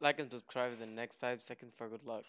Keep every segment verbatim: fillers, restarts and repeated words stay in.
Like and subscribe in the next five seconds for good luck.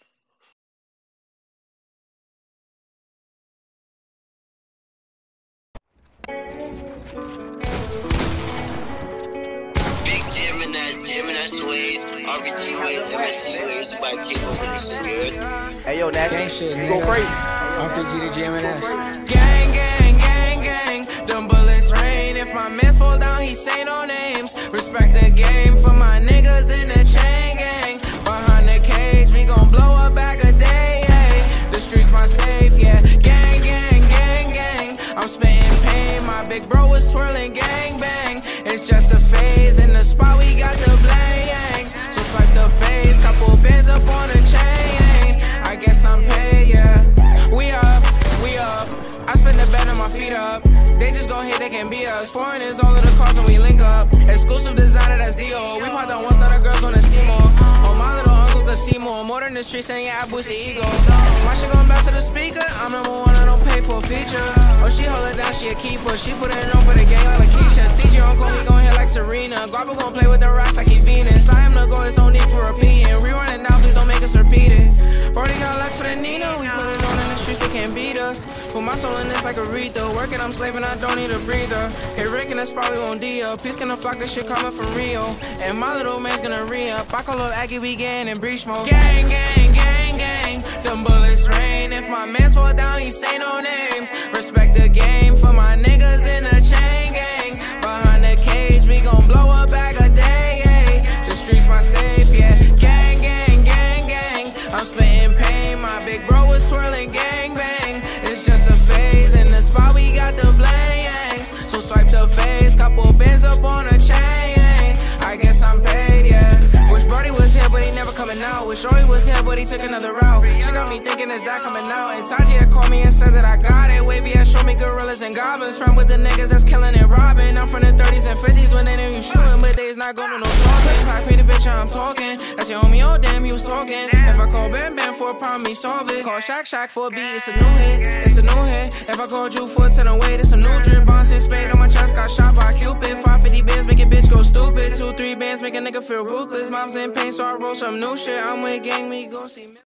Big Gemini, Gemini Sways, R P G Ways, M S C Ways, you might take over this shit, you heard? Hey yo, Natty, gang shit, you go crazy. R P G to G M N S. Gang, gang, gang, gang. Them bullets rain. If my mans fall down, he say no names. Respect the game for my niggas in the chain gang. Behind the cage, we gon' blow a bag a day. Hey. The streets my safe, yeah. Gang, gang, gang, gang. I'm spitting pain. My big bro is twirling gang bang. It's just a phase. In the spot, we got the blangs. So swipe the face. Couple bins up on the chain. I guess I'm paid, yeah. We up, we up. I spend the bed on my feet up. They just gon' hit, they can be us. Foreigners all of the cars when we link up. Exclusive designer, that's D O. We pop the ones that the girls wanna see more. Oh, my little uncle could see more. More than the streets, and yeah, I boost the ego. My shit gon' bounce to the speaker. I'm number one, I don't pay for a feature. Oh, she hold it down, she a keeper. She put it on for the game like Lakeisha. C G uncle, he gon' hit like Serena. Guapo gon' play with the rocks like he Venus. I am the goal, there's no need for repeating. Rerun it now, please don't make us repeat it. Brody got luck for the Nina. We put it on in the streets, they can't beat us. Put my soul in this like Aretha. Working, I'm slaving, I don't need a breather. Hey, Rick, and that's probably won't D up. Peace gonna flock, this shit coming from Rio. And my little man's gonna re-up. I call up Aggie, we gang and breach mode. Gang, gang, gang, gang. Them bullets rain. If my mans fall down, he say no names. Respect the game for my niggas in the chain gang. Behind the cage, we gon' blow a bag a day. Hey. The streets my safe, yeah. Gang, gang, gang, gang. I'm spitting pain. My big bro is twirling gang bang. It's just a phase. In the spot, we got the blangs. So swipe the face. Couple bins up on a chain. I guess I'm paid, yeah. Wish Brody was here, but he never coming out. Wish Roy was here, but he took another route. She got me thinking, is that coming out? And Tajia called me and said that I got it. Wavy had showed me gorillas and goblins. From with the niggas that's killing and robbing. I'm from the thirties and fifties when they knew you shooting, but they's not going to no talking. Pack me the bitch, I'm talking. That's your homie, oh damn, he was talking. If I call Bam Bam for a problem, he solve it. Call Shaq Shaq for a beat, it's a new hit. It's a new hit. If I called you for a ten away, it's some new drip. Bonds and spade on my chest, got shot by Cupid. five fifty bands, make a bitch go stupid. Two, three bands, make a nigga feel ruthless. Mom's in pain, so I roll some new shit. I'm with gang, we go see me.